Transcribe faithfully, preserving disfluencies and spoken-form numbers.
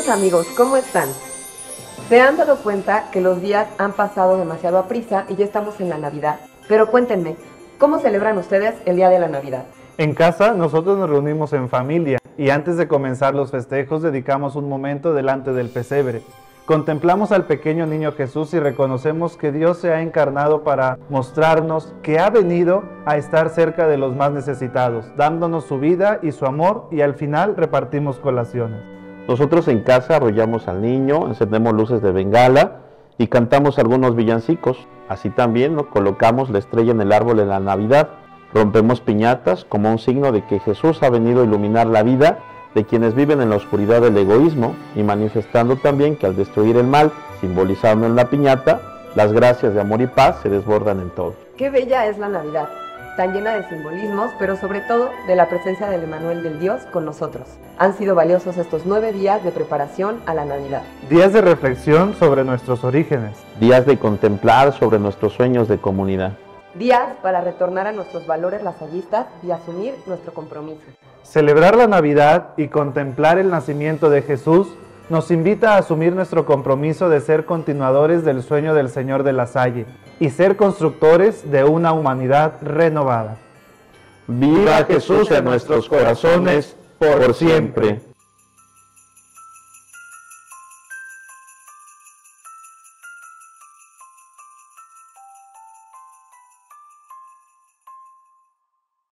Queridos amigos, ¿cómo están? ¿Se han dado cuenta que los días han pasado demasiado a prisa y ya estamos en la Navidad? Pero cuéntenme, ¿cómo celebran ustedes el día de la Navidad? En casa nosotros nos reunimos en familia y antes de comenzar los festejos dedicamos un momento delante del pesebre. Contemplamos al pequeño niño Jesús y reconocemos que Dios se ha encarnado para mostrarnos que ha venido a estar cerca de los más necesitados, dándonos su vida y su amor, y al final repartimos colaciones. Nosotros en casa arrollamos al niño, encendemos luces de bengala y cantamos algunos villancicos. Así también nos colocamos la estrella en el árbol en la Navidad. Rompemos piñatas como un signo de que Jesús ha venido a iluminar la vida de quienes viven en la oscuridad del egoísmo, y manifestando también que al destruir el mal, simbolizado en la piñata, las gracias de amor y paz se desbordan en todo. Qué bella es la Navidad, tan llena de simbolismos, pero sobre todo de la presencia del Emmanuel del Dios con nosotros. Han sido valiosos estos nueve días de preparación a la Navidad. Días de reflexión sobre nuestros orígenes. Días de contemplar sobre nuestros sueños de comunidad. Días para retornar a nuestros valores lasallistas y asumir nuestro compromiso. Celebrar la Navidad y contemplar el nacimiento de Jesús nos invita a asumir nuestro compromiso de ser continuadores del sueño del Señor de la Salle y ser constructores de una humanidad renovada. ¡Viva Jesús en nuestros corazones por siempre!